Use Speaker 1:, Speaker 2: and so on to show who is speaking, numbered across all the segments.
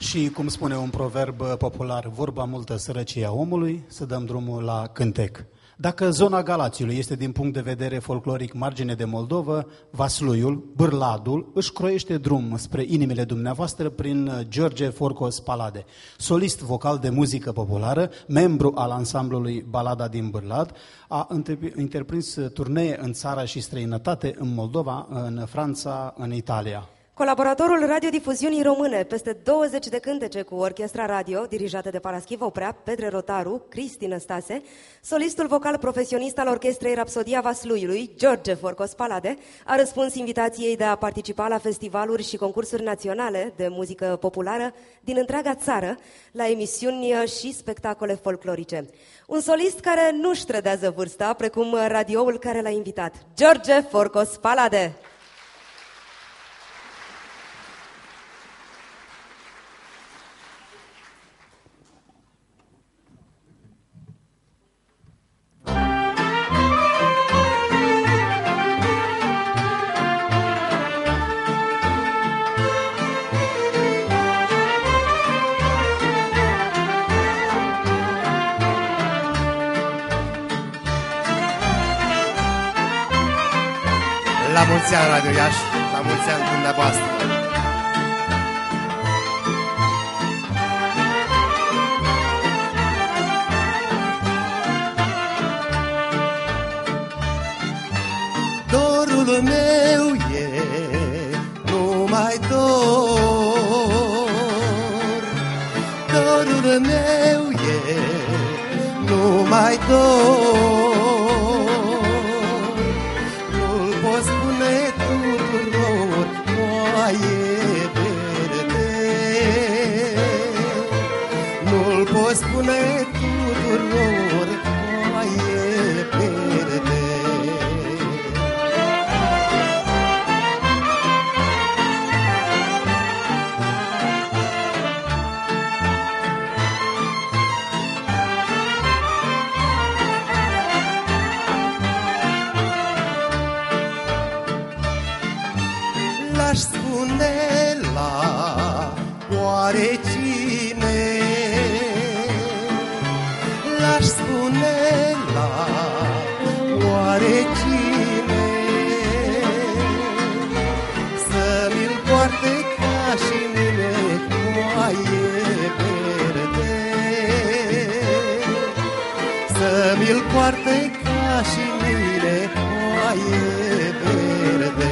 Speaker 1: Și, cum spune un proverb popular, vorba multă sărăcia omului, să dăm drumul la cântec. Dacă zona Galațiului este din punct de vedere folcloric margine de Moldovă, Vasluiul, Bârladul, își croiește drum spre inimile dumneavoastră prin George Forcos Palade, solist vocal de muzică populară, membru al ansamblului Balada din Bârlad, a întreprins turnee în țară și străinătate, în Moldova, în Franța, în Italia.
Speaker 2: Colaboratorul radiodifuziunii române, peste 20 de cântece cu orchestra radio, dirijată de Paraschiv Oprea, Petre Rotaru, Cristi Năstase, solistul vocal profesionist al orchestrei Rapsodia Vasluiului, George Forcos Palade, a răspuns invitației de a participa la festivaluri și concursuri naționale de muzică populară din întreaga țară, la emisiuni și spectacole folclorice. Un solist care nu-și trădează vârsta, precum radioul care l-a invitat, George Forcos Palade.
Speaker 3: La mulți ani, Radio Iași, la mulți ani dumneavoastră. Dorul meu e numai dor, dorul meu e numai dor. Spune tuturor, foaie verde. L-aș spune la oarecine, l-aș spune la oarecine, să mi-l poarte ca și mine, foaie verde, să mi-l poarte ca și mine, foaie verde.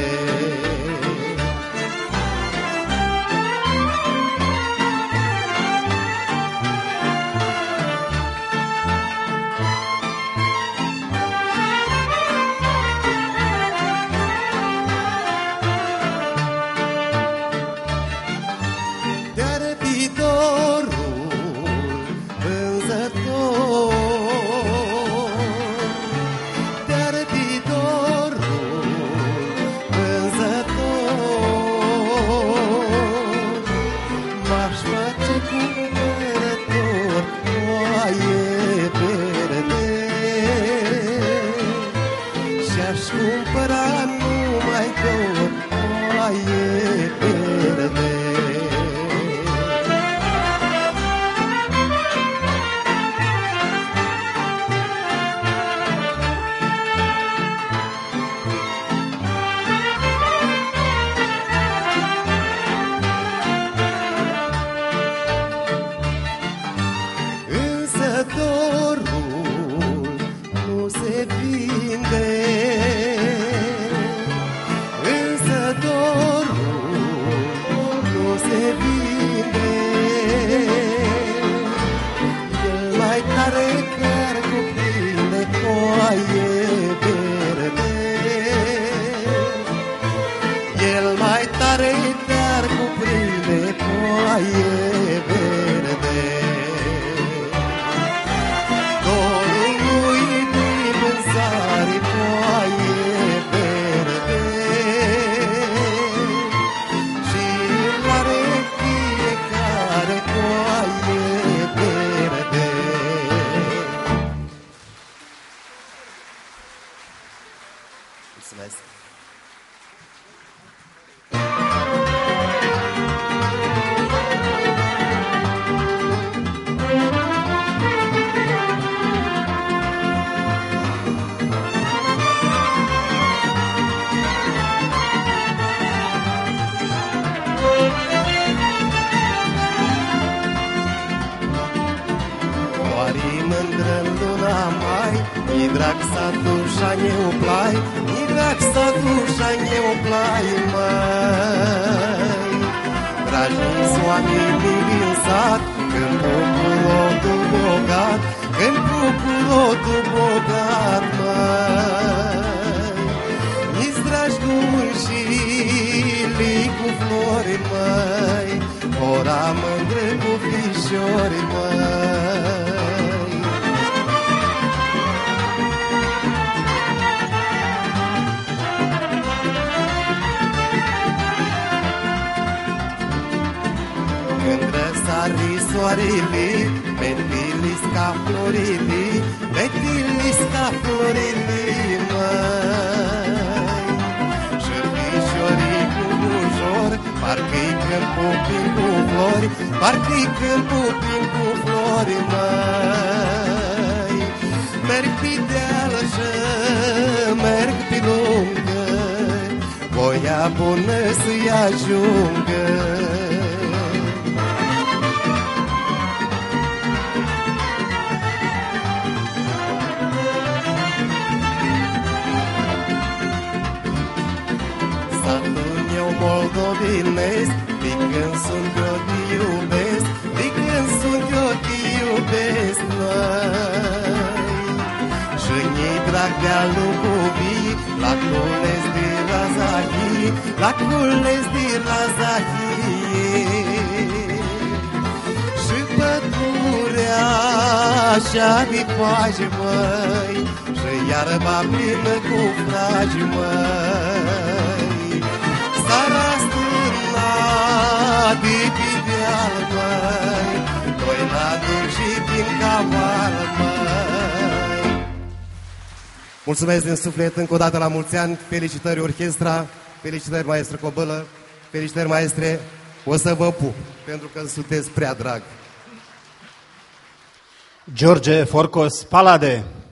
Speaker 3: dusza nie uplaj, i tak sta dusza nie uplaj mai. Dragi oameni din sat, când bucurotul bogat, când bucurotul bogat mai. Nici dragi dușili cu flori mai, ora mândră cu fișori mai. Când răsari soarele, petilis ca florile, petilis ca florile, măi. Și fișorii cu bujor, parcă-i când pupin cu flori, parcă-i când pupin cu flori, măi. Merg pe deal și merg pe lungă, voia bună să-i ajungă. Moldovinesc, de când sunt eu te iubesc, de când sunt eu te iubesc, măi. Și-mi-i drag de-a lupuvii, la cules de razahii, la cules de razahii. Și pădurea așa de paji, măi, și iarba plină cu fragi, măi. Sara stârna de pe deal, măi, doi la dâr și din caval, măi. Mulțumesc din suflet încă o dată la mulți ani, felicitări orchestra, felicitări maestră Cobălă, felicitări maestre, o să vă pup, pentru că sunteți prea drag.
Speaker 1: George Forcos Palade.